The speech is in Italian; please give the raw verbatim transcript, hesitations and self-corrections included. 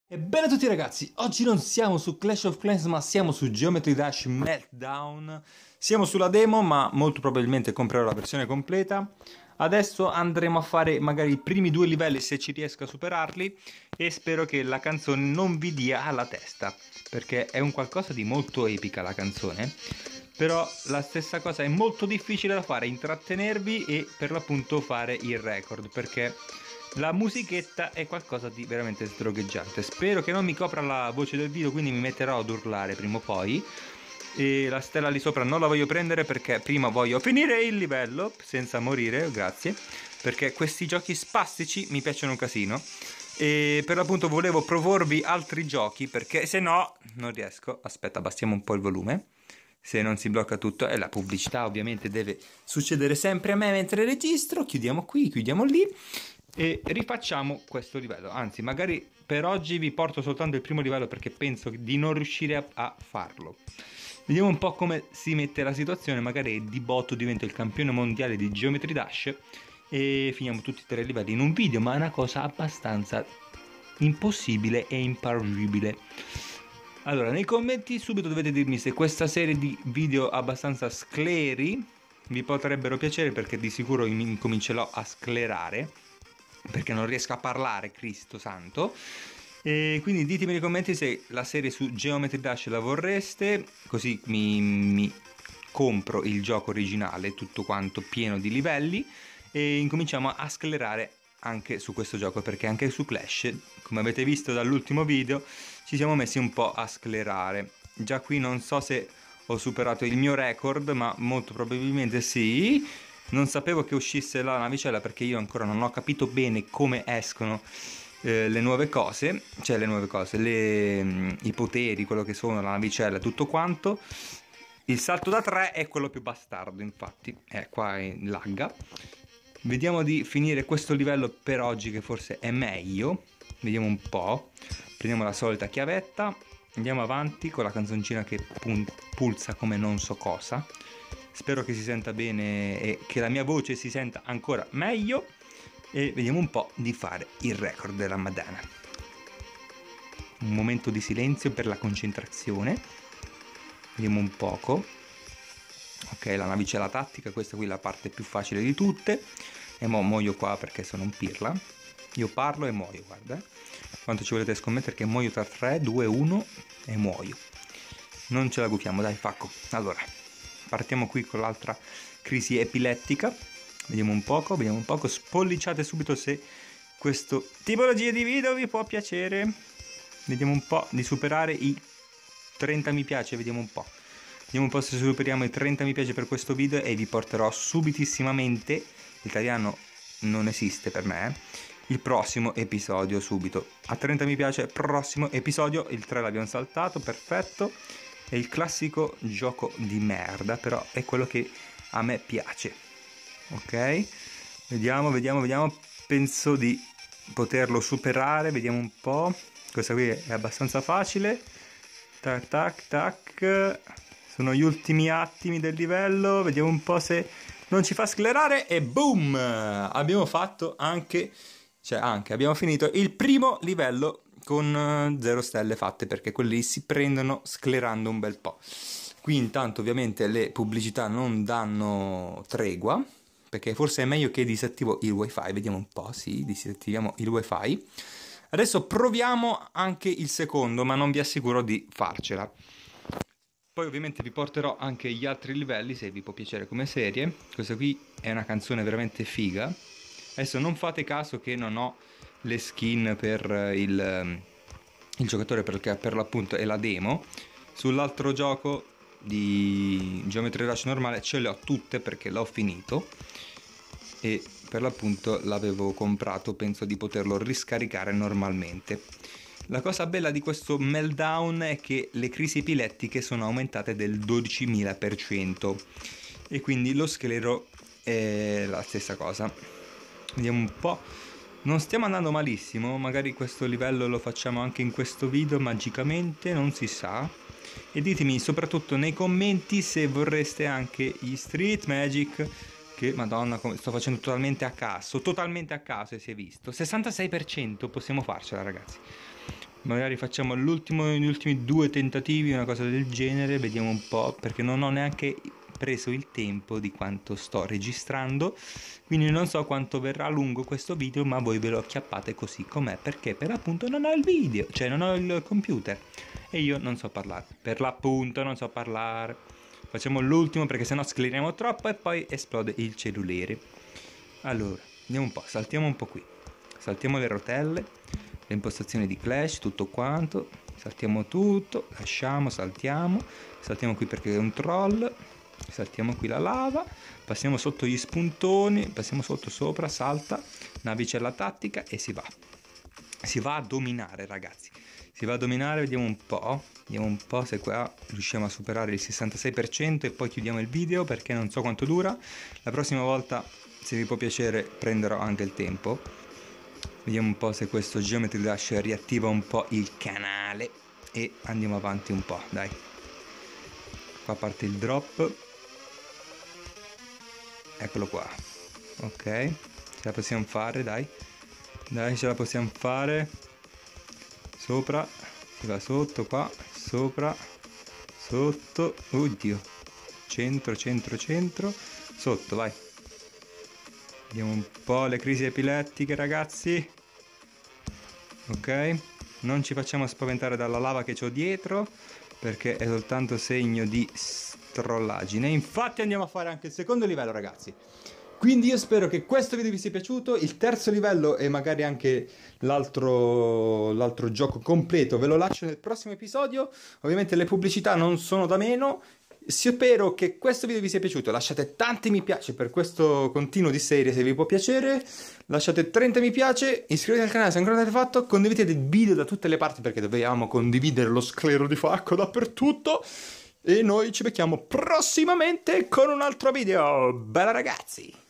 E bene a tutti ragazzi, oggi non siamo su Clash of Clans ma siamo su Geometry Dash Meltdown. Siamo sulla demo ma molto probabilmente comprerò la versione completa. Adesso andremo a fare magari i primi due livelli se ci riesco a superarli e spero che la canzone non vi dia alla testa, perché è un qualcosa di molto epica la canzone. Però la stessa cosa è molto difficile da fare, intrattenervi e per l'appunto fare il record, perché la musichetta è qualcosa di veramente sdrogheggiante. Spero che non mi copra la voce del video, quindi mi metterò ad urlare prima o poi. E la stella lì sopra non la voglio prendere perché prima voglio finire il livello senza morire, grazie. Perché questi giochi spastici mi piacciono un casino. E per l'appunto volevo proporvi altri giochi perché se no non riesco. Aspetta, abbassiamo un po' il volume. Se non si blocca tutto, e la pubblicità ovviamente deve succedere sempre a me mentre registro. Chiudiamo qui, chiudiamo lì e rifacciamo questo livello. Anzi, magari per oggi vi porto soltanto il primo livello perché penso di non riuscire a, a farlo. Vediamo un po' come si mette la situazione. Magari di botto divento il campione mondiale di Geometry Dash e finiamo tutti e tre i livelli in un video, ma è una cosa abbastanza impossibile e imparabile. Allora, nei commenti subito dovete dirmi se questa serie di video abbastanza scleri vi potrebbero piacere, perché di sicuro incomincerò a sclerare, perché non riesco a parlare, Cristo santo. E quindi ditemi nei commenti se la serie su Geometry Dash la vorreste, così mi, mi compro il gioco originale, tutto quanto pieno di livelli, e incominciamo a sclerare anche su questo gioco, perché anche su Clash, come avete visto dall'ultimo video, ci siamo messi un po' a sclerare. Già qui non so se ho superato il mio record, ma molto probabilmente sì. Non sapevo che uscisse la navicella perché io ancora non ho capito bene come escono eh, le nuove cose, cioè le nuove cose, le, mh, i poteri, quello che sono, la navicella, tutto quanto. Il salto da tre è quello più bastardo, infatti, è qua in lagga. Vediamo di finire questo livello per oggi, che forse è meglio. Vediamo un po'. Prendiamo la solita chiavetta, andiamo avanti con la canzoncina che pulsa come non so cosa. Spero che si senta bene e che la mia voce si senta ancora meglio. E vediamo un po' di fare il record della Madonna. Un momento di silenzio per la concentrazione. Vediamo un poco. Ok, la navicella tattica, questa qui è la parte più facile di tutte. E mo muoio qua perché sono un pirla. Io parlo e muoio, guarda. Quanto ci volete scommettere che muoio tra tre, due, uno e muoio. Non ce la gufiamo, dai, facco. Allora, partiamo qui con l'altra crisi epilettica. Vediamo un poco, vediamo un poco. Spolliciate subito se questo tipologia di video vi può piacere. Vediamo un po' di superare i trenta mi piace, vediamo un po'. Vediamo un po' se superiamo i trenta mi piace per questo video e vi porterò subitissimamente, l'italiano non esiste per me, il prossimo episodio subito. A trenta mi piace, prossimo episodio, il tre l'abbiamo saltato, perfetto. È il classico gioco di merda, però è quello che a me piace. Ok? Vediamo, vediamo, vediamo. Penso di poterlo superare, vediamo un po'. Questa qui è abbastanza facile. Tac, tac, tac. Sono gli ultimi attimi del livello, vediamo un po' se non ci fa sclerare e boom! Abbiamo fatto anche, cioè anche, abbiamo finito il primo livello con zero stelle fatte, perché quelli si prendono sclerando un bel po'. Qui intanto ovviamente le pubblicità non danno tregua, perché forse è meglio che disattivo il wifi, vediamo un po', sì, disattiviamo il wifi. Adesso proviamo anche il secondo, ma non vi assicuro di farcela. Poi ovviamente vi porterò anche gli altri livelli se vi può piacere come serie. Questa qui è una canzone veramente figa. Adesso non fate caso che non ho le skin per il, il giocatore, perché per l'appunto è la demo. Sull'altro gioco di Geometry Dash normale ce le ho tutte perché l'ho finito. E per l'appunto l'avevo comprato, penso di poterlo riscaricare normalmente. La cosa bella di questo Meltdown è che le crisi epilettiche sono aumentate del dodicimila per cento e quindi lo sclero è la stessa cosa. Vediamo un po'. Non stiamo andando malissimo, magari questo livello lo facciamo anche in questo video magicamente, non si sa. E ditemi soprattutto nei commenti se vorreste anche gli Street Magic, che madonna come sto facendo totalmente a caso, totalmente a caso, e si è visto. sessantasei per cento possiamo farcela ragazzi. Magari facciamo l'ultimo, gli ultimi due tentativi, una cosa del genere, vediamo un po', perché non ho neanche preso il tempo di quanto sto registrando, quindi non so quanto verrà lungo questo video, ma voi ve lo acchiappate così com'è, perché per l'appunto non ho il video, cioè non ho il computer e io non so parlare, per l'appunto non so parlare. Facciamo l'ultimo perché sennò scleriamo troppo e poi esplode il cellulare. Allora, andiamo un po', saltiamo un po' qui, saltiamo le rotelle, le impostazioni di Clash, tutto quanto, saltiamo tutto, lasciamo, saltiamo, saltiamo qui perché è un troll, saltiamo qui la lava, passiamo sotto gli spuntoni, passiamo sotto, sopra, salta, navicella tattica e si va. Si va a dominare, ragazzi, si va a dominare, vediamo un po', vediamo un po' se qua riusciamo a superare il sessantasei per cento e poi chiudiamo il video perché non so quanto dura. La prossima volta, se vi può piacere, prenderò anche il tempo. Vediamo un po' se questo Geometry Dash riattiva un po' il canale e andiamo avanti un po', dai. Qua parte il drop. Eccolo qua. Ok, ce la possiamo fare, dai. Dai, ce la possiamo fare. Sopra, si va sotto qua, sopra, sotto, oddio. Centro, centro, centro, sotto, vai. Vediamo un po' le crisi epilettiche, ragazzi. Ok, non ci facciamo spaventare dalla lava che c'ho dietro, perché è soltanto segno di strollaggine. Infatti andiamo a fare anche il secondo livello, ragazzi. Quindi io spero che questo video vi sia piaciuto. Il terzo livello e magari anche l'altro l'altro gioco completo ve lo lascio nel prossimo episodio. Ovviamente le pubblicità non sono da meno. Spero che questo video vi sia piaciuto, lasciate tanti mi piace per questo continuo di serie se vi può piacere, lasciate trenta mi piace, iscrivetevi al canale se ancora non l'avete fatto, condividete il video da tutte le parti perché dobbiamo condividere lo sclero di Falco dappertutto e noi ci becchiamo prossimamente con un altro video, bella ragazzi!